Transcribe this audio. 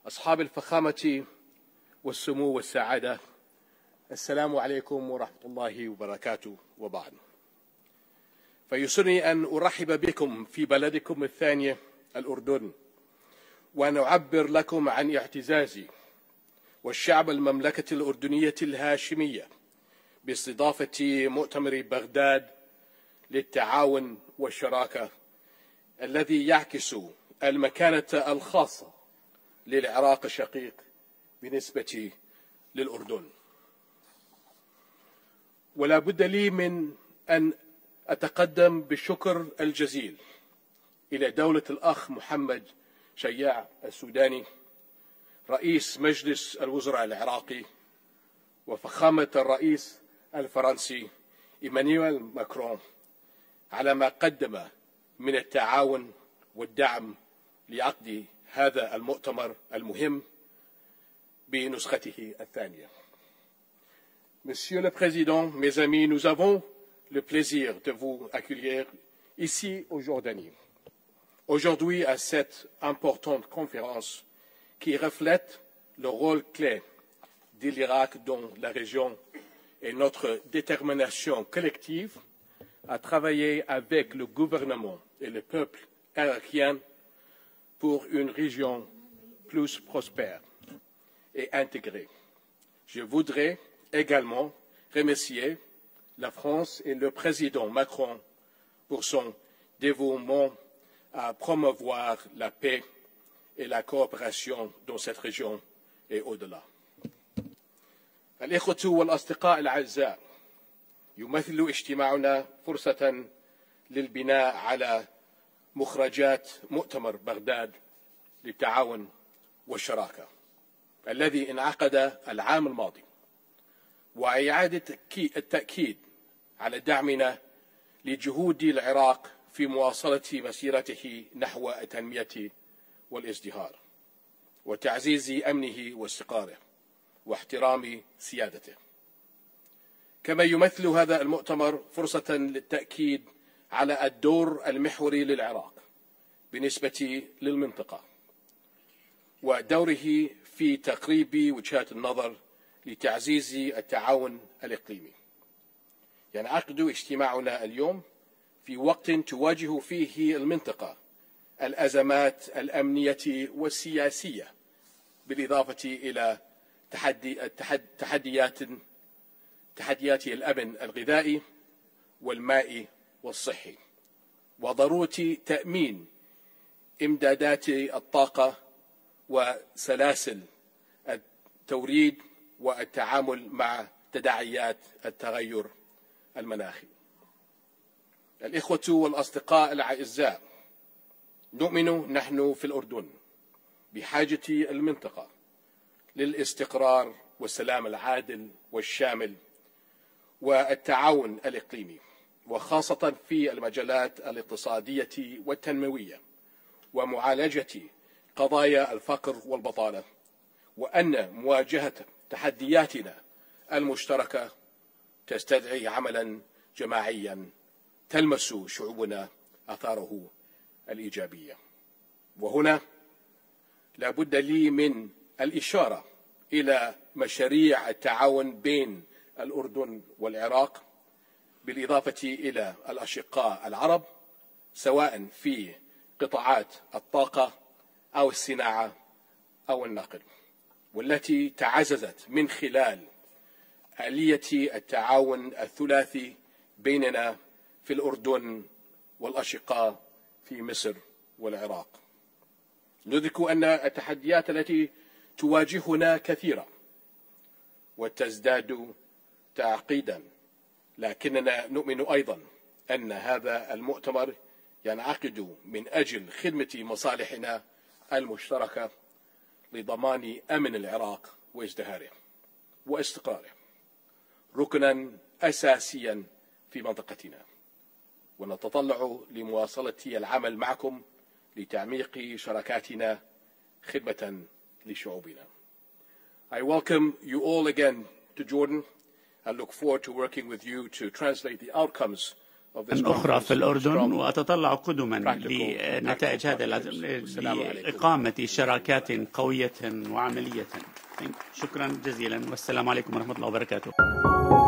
أصحاب الفخامة والسمو والسعادة، السلام عليكم ورحمة الله وبركاته. وبعد، فيسرني أن أرحب بكم في بلدكم الثاني الأردن، وأن أعبر لكم عن اعتزازي والشعب المملكة الأردنية الهاشمية باستضافة مؤتمر بغداد للتعاون والشراكة، الذي يعكس المكانة الخاصة للعراق الشقيق بالنسبة للأردن. ولا بد لي من أن أتقدم بالشكر الجزيل إلى دولة الأخ محمد شياع السوداني رئيس مجلس الوزراء العراقي، وفخامة الرئيس الفرنسي إيمانويل ماكرون على ما قدم من التعاون والدعم لعقد هذا المؤتمر المهم بنسخته الثانية. Monsieur le Président, mes amis, nous avons le plaisir de vous accueillir ici au Jordanie, aujourd'hui à cette importante conférence qui reflète le rôle clé de l'Irak dans la région et notre détermination collective à travailler avec le gouvernement et le peuple irakien pour une région plus prospère et intégrée. Je voudrais également remercier la France et le président Macron pour son dévouement à promouvoir la paix et la coopération dans cette région et au-delà. الإخوة والأصدقاء الأعزاء، يمثل اجتماعنا فرصة للبناء على مخرجات مؤتمر بغداد للتعاون والشراكة الذي انعقد العام الماضي، وإعادة التأكيد على دعمنا لجهود العراق في مواصلة مسيرته نحو التنمية والازدهار وتعزيز أمنه واستقراره واحترام سيادته. كما يمثل هذا المؤتمر فرصة للتأكيد على الدور المحوري للعراق بالنسبة للمنطقة ودوره في تقريب وجهات النظر لتعزيز التعاون الإقليمي. ينعقد اجتماعنا اليوم في وقت تواجه فيه المنطقة الأزمات الأمنية والسياسية، بالإضافة إلى تحديات الأمن الغذائي والمائي والصحي، وضرورة تأمين إمدادات الطاقة وسلاسل التوريد والتعامل مع تداعيات التغير المناخي. الإخوة والأصدقاء الأعزاء، نؤمن نحن في الأردن بحاجة المنطقة للاستقرار والسلام العادل والشامل والتعاون الإقليمي، وخاصة في المجالات الاقتصادية والتنموية ومعالجة قضايا الفقر والبطالة، وأن مواجهة تحدياتنا المشتركة تستدعي عملا جماعيا تلمس شعوبنا آثاره الإيجابية. وهنا لا بد لي من الإشارة إلى مشاريع التعاون بين الأردن والعراق، بالإضافة إلى الأشقاء العرب، سواء في قطاعات الطاقة أو الصناعة أو النقل، والتي تعززت من خلال آلية التعاون الثلاثي بيننا في الأردن والأشقاء في مصر والعراق. ندرك أن التحديات التي تواجهنا كثيرة وتزداد تعقيدا، لكننا نؤمن أيضا أن هذا المؤتمر ينعقد من أجل خدمة مصالحنا المشتركة لضمان أمن العراق وازدهاره واستقراره، ركنا أساسيا في منطقتنا، ونتطلع لمواصلة العمل معكم لتعميق شراكاتنا خدمة لشعوبنا. I welcome you all again to Jordan and look forward to working with you to translate the outcomes أخرى في الأردن، وأتطلع قدما لنتائج هذا لإقامة شراكات قوية وعملية. شكرا جزيلا، والسلام عليكم ورحمة الله وبركاته.